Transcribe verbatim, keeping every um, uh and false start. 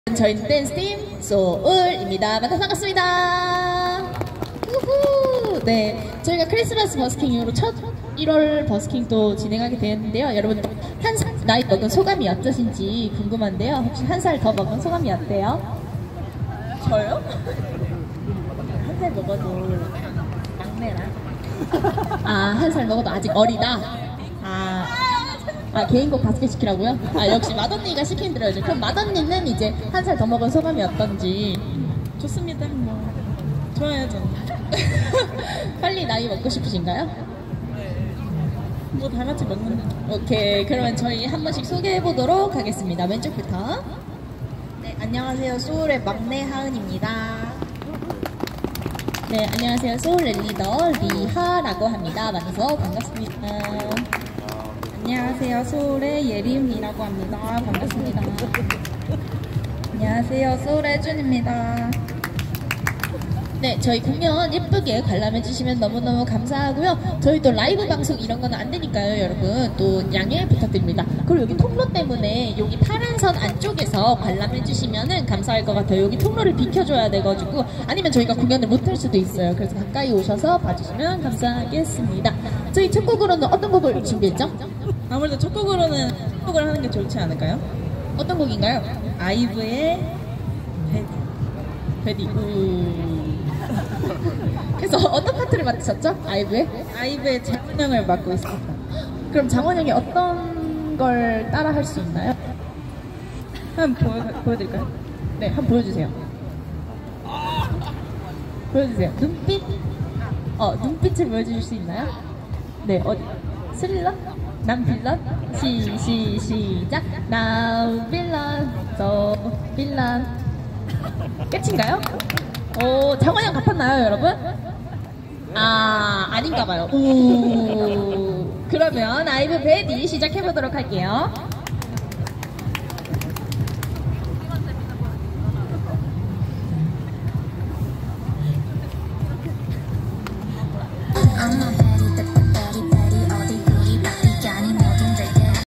저희는 댄스팀 소울입니다. 만나서 반갑습니다. 우후. 네, 저희가 크리스마스 버스킹 이후로 첫 일월 버스킹 또 진행하게 되었는데요. 여러분 한 살 나이 먹은 소감이 어떠신지 궁금한데요. 혹시 한 살 더 먹은 소감이 어때요? 저요? 한 살 먹어도 막내라. 아, 한 살 먹어도 아직 어리다. 아. 아, 개인곡 다섯 개 시키라고요? 아, 역시 맏언니가 시킨 대로 해야죠. 그럼 맏언니는 이제 한 살 더 먹은 소감이 어떤지. 좋습니다. 뭐 좋아요 저는. 빨리 나이 먹고 싶으신가요? 뭐 다 같이 먹는. 오케이, 그러면 저희 한 번씩 소개해 보도록 하겠습니다. 왼쪽부터. 네, 안녕하세요. 소울의 막내 하은입니다. 네, 안녕하세요. 소울의 리더 리하라고 합니다. 만나서 반갑습니다. 안녕하세요. 소울의 예림이라고 합니다. 반갑습니다. 안녕하세요. 소울의 준입니다. 네, 저희 공연 예쁘게 관람해주시면 너무너무 감사하고요. 저희 또 라이브 방송 이런 거는 안 되니까요, 여러분. 또 양해 부탁드립니다. 그리고 여기 통로 때문에 여기 파란 선 안쪽에서 관람해주시면은 감사할 것 같아요. 여기 통로를 비켜줘야 돼가지고, 아니면 저희가 공연을 못할 수도 있어요. 그래서 가까이 오셔서 봐주시면 감사하겠습니다. 저희 첫 곡으로는 어떤 곡을 준비했죠? 아무래도 첫 곡으로는 첫 곡을 하는 게 좋지 않을까요? 어떤 곡인가요? 아이브의 베디. 베디. 음. 그래서 어떤 파트를 맡으셨죠? 아이브의? 아이브의 장원영을 맡고 있습니다. 그럼 장원영이 어떤 걸 따라 할 수 있나요? 한번 보여, 보여드릴까요? 네, 한번 보여주세요. 보여주세요. 눈빛? 어, 눈빛을 보여주실 수 있나요? 네, 어디? 스릴러? 난 빌런? 시, 시, 시작! Now 빌런, so 빌런. 끝인가요? 오, 장원영 같았나요, 여러분? 아, 아닌가봐요. 오. 그러면 아이브 베디 시작해보도록 할게요.